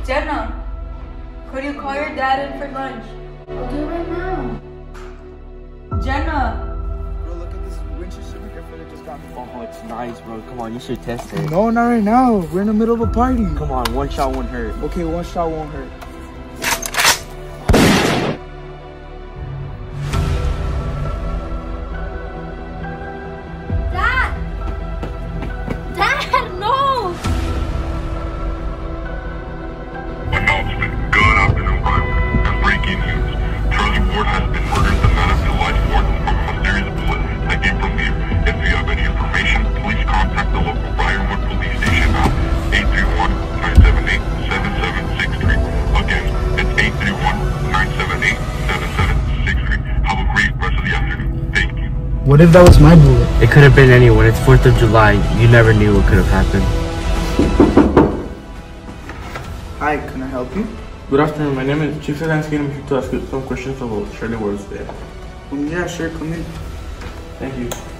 Jenna, could you call your dad in for lunch? I'll do it right now. Jenna. Bro, look at this windshield super that just got me. Oh, it's nice, bro. Come on, you should test it. No, not right now. We're in the middle of a party. Come on, one shot won't hurt. Okay, one shot won't hurt. Dad! Dad, no! Announcement. Good afternoon, Ryan. Breaking news. Charlie Ward has been murdered. The man of July 4th from a mysterious bullet that came from here. If you have any information, please contact the local Briarwood Police Station at 831-978-7763. Again, it's 831-978-7763. Have a great rest of the afternoon. Thank you. What if that was my bullet? It could have been anyone. It's 4th of July. You never knew what could have happened. Hi, can I help you? Good afternoon, my name is Chief Salazar. I'm here to ask you some questions about Shirley Ward's death. Yeah, sure, come in. Thank you.